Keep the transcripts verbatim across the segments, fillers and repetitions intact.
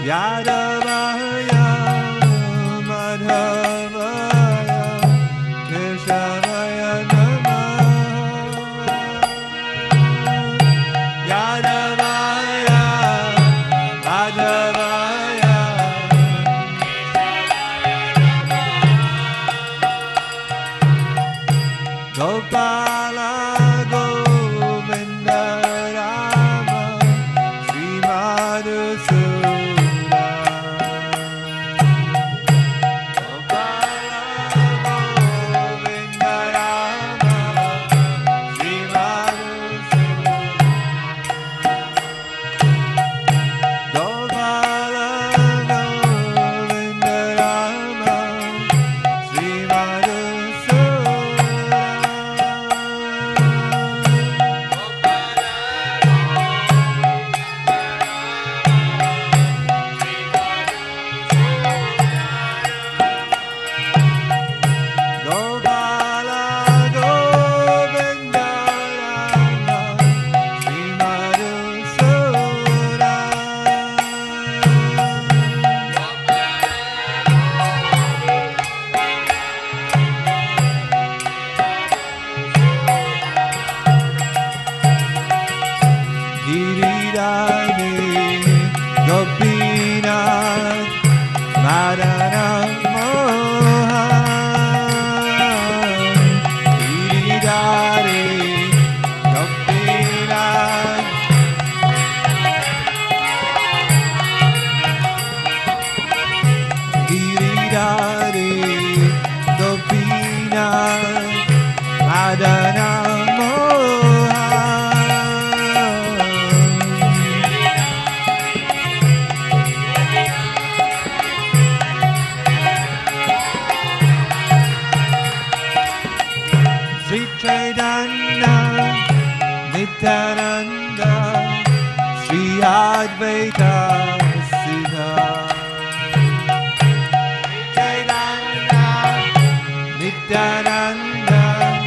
Yadavaya Madhavaya Keshavaya Namah. Yadavaya Madhavaya Gopala Govinda Rama Sri Madhusudana. Gopala Govinda Rama Sri Madhusudana. Gopala Govinda Rama Sri Giridhari Gopinath Madana Mohan. Giridhari Gopinath Giridhari Gopinath Madana Sri Chaitanya Nityananda Sri Advaita Siddha. Chaitanya Nityananda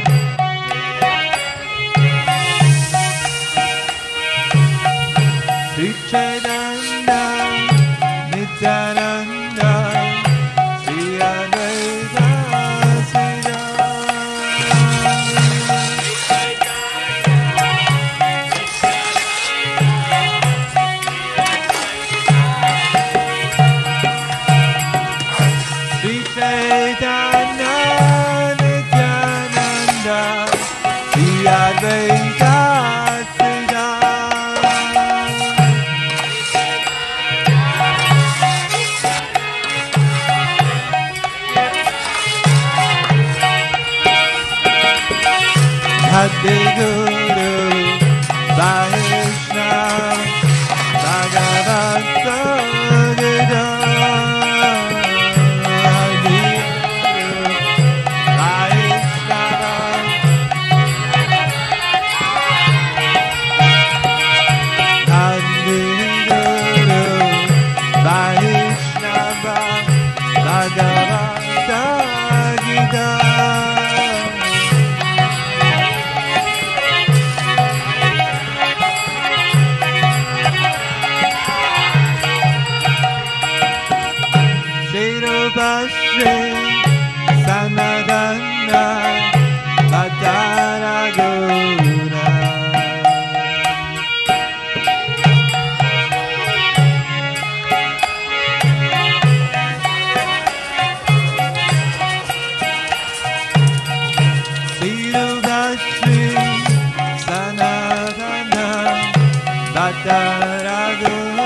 Sri Chaitanya Nityananda Sri Advaita Siddha. Chaitanya Nityananda Sri Advaita Siddha. Bhakti Guru Vaishnava Bhagavata Gita. Shri Sanadana Bhattara Guna. Shri Sanadana Bhattara Guna.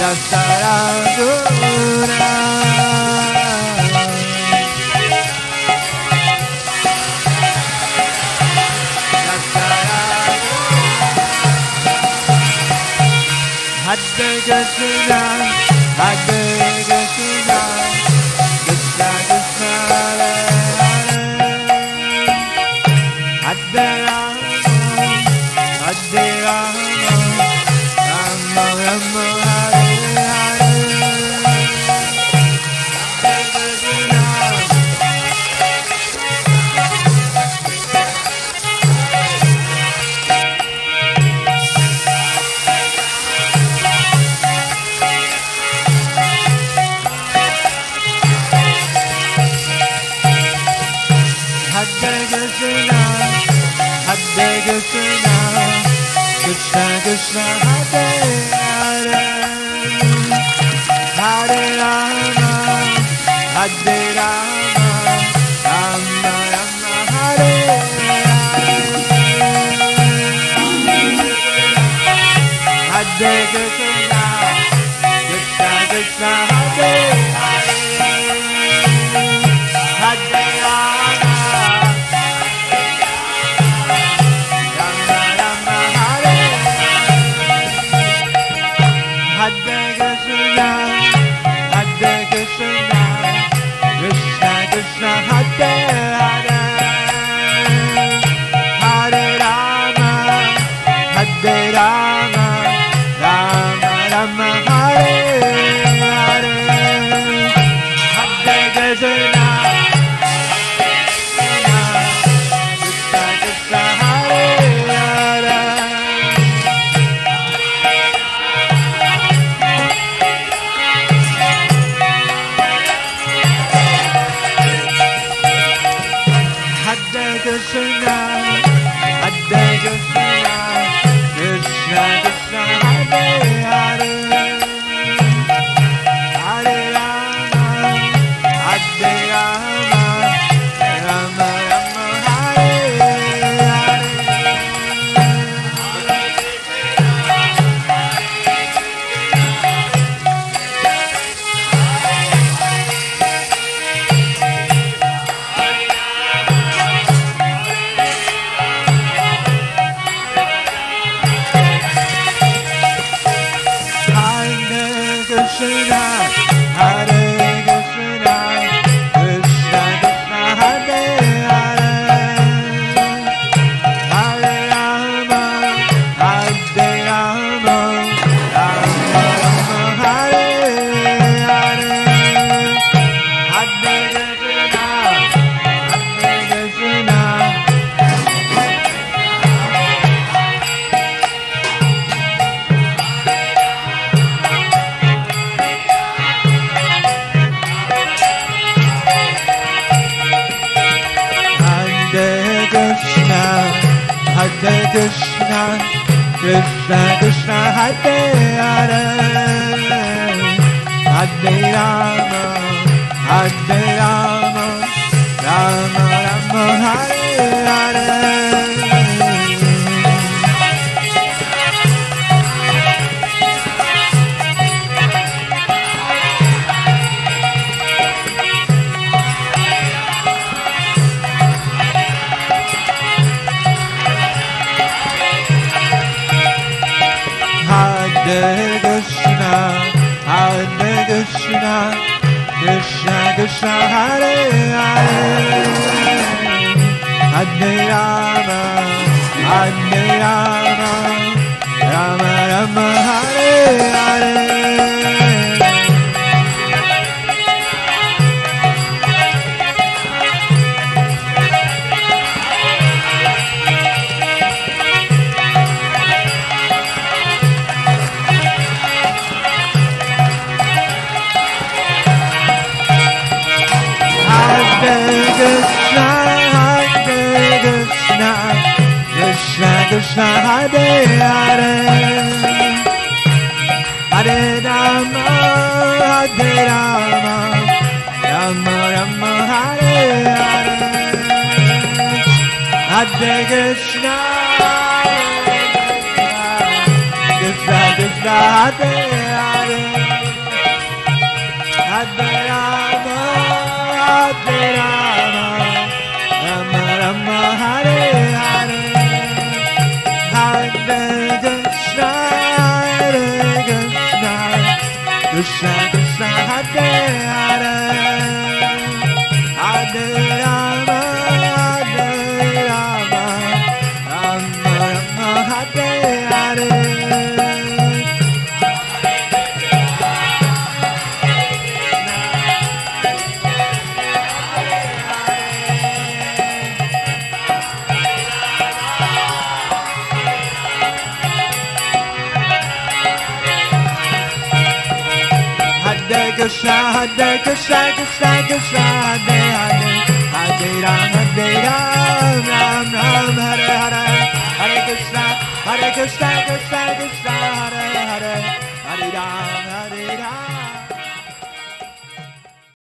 Dasaraguna. Hare Krishna, Hare Krishna, Krishna Krishna, Hare Hare, Hare Rama, Hare Rama, Rama Rama, Hare Hare, Hare Krishna. Hare Krishna, Hare Krishna, Krishna Krishna, Hare Hare, Hare Rama, Hare Rama, Rama Rama, Hare Hare, Hare Krishna, Krishna Krishna, Hare Hare, Hare Rama. Hare Krishna, Hare Krishna, Krishna Krishna, Hare Hare, Hare Rama, Hare Rama, Rama Rama, Hare Hare, Hare Krishna, Krishna Krishna, Hare Hare. Hare Krishna, Hare Krishna, Krishna Krishna, Hare Hare, Hare Rama, Hare Rama, Rama Rama, Hare Hare. Krishna, Hare Krishna, Krishna Krishna, Hare Hare, Hare Rama, Hare Rama, Rama Rama, Hare Hare, Hare Krishna, Hare Krishna. Hare Krishna, Hare Krishna, Krishna Krishna, Hare Hare, Hare Rama, Hare Rama, Rama Rama, Hare Hare. Hare Krishna, Hare Krishna, Krishna Krishna, Hare Hare, Hare Rama, Hare Rama, Rama Rama, Hare Hare. Krishna, Hare Krishna, Krishna Krishna, Hare Hare, Hare Rama, Hare Rama, Rama Rama, Hare Hare, Hare Krishna, Krishna Krishna, Krishna, Hare Hare, Hare Rama, Hare Rama, Rama Rama, Hare Hare, Hare Krishna, Hare Krishna, Krishna Krishna, Hare Hare, Hare Rama, Hare Rama, Rama Rama, Hare Hare. Hare Krishna, Hare Krishna, Krishna Krishna, Hare Hare, Hare Ram, Hare Ram, Ram Ram, Hare Hare, Hare Krishna, Hare Krishna, Krishna Krishna, Hare Hare, Hare Ram, Hare Ram.